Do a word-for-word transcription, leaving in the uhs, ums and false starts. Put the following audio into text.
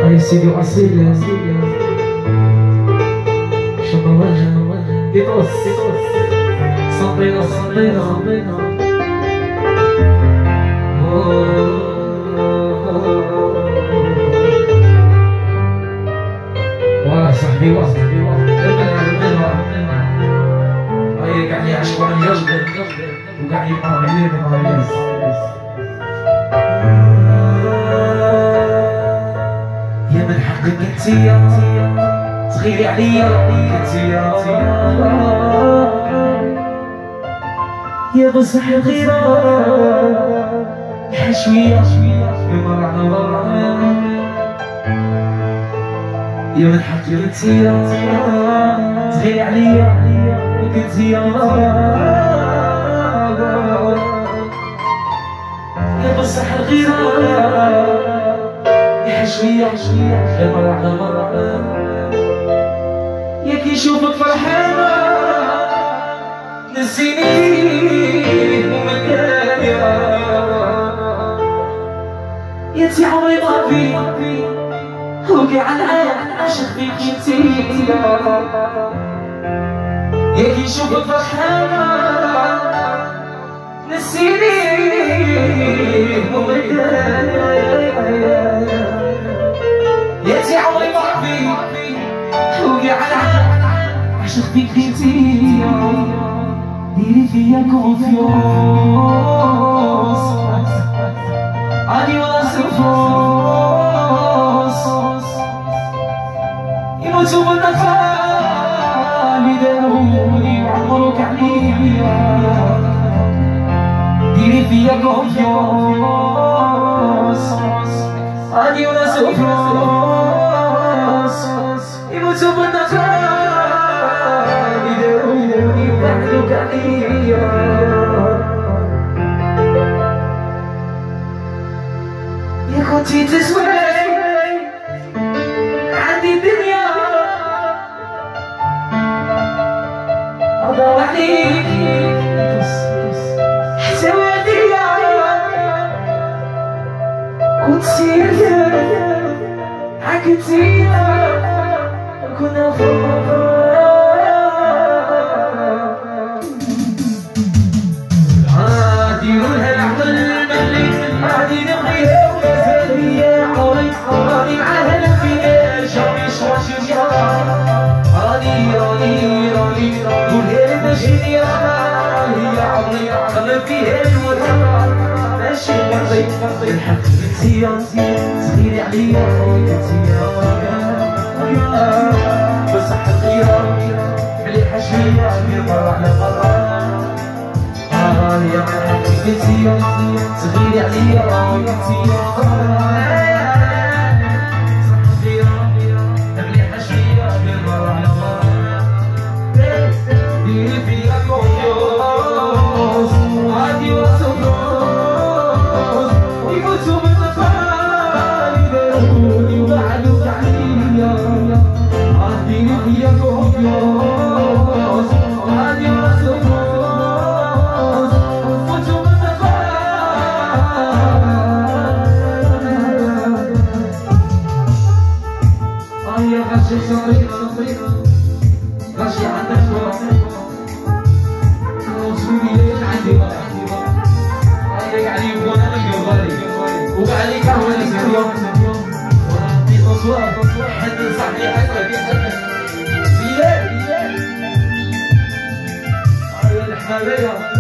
يا سيدي أصيل شما وجه يطوس صبينا صبينا واه صاحبي واه صاحبي واه هاي قاعد يعشق على القلب وقاعد يبقى عيني معايا يا من حقك انتيا تغيري عليا انتيا يا بصح الغيرة حشوية يمر على مرة يا من حقك انتيا تغيري عليا انتيا يا بصح الغيرة شوية شوية مرة على مرة يا كي نشوفك فرحانة نسيني ومكاني يا تي عمري ما في وقع العين عاشق فيك انتي يا كي نشوفك فرحانة نسيني ومكاني يا تي عمري ما في وقع العين عاشق فيك انتي ديري فيا كونفيونس عادي ولا سفوس يموتوا بالنفال اللي داروني وعمروك عليا ديري فيا كونفيونس عادي ولا سفوس يموتوا بالنفال اللي داروني وعمروك عليا يا كنتي تسوي عندي الدنيا أضاع عليك حتى وديا كنت سيرة عكتيا كنا فوق عادي ولها العقل الملك عادي نبغيها راني معاها لفيا جامي شواشي راني راني راني قولها ماشي يا هي عمري قلب فيها الوطن ماشي مرضي الحق انتيا صغيري عليا انتيا بصح الغيرة مليحة شوية مرة على مرة راني يا انتيا صغيري عليا انتيا غاشي عندك وصولي عندي عليك علي بوانا نقبالي وعليك أولي اليوم وربي تصوى حد صاحبي حتى بيحب بلاد بلاد يا الحبايب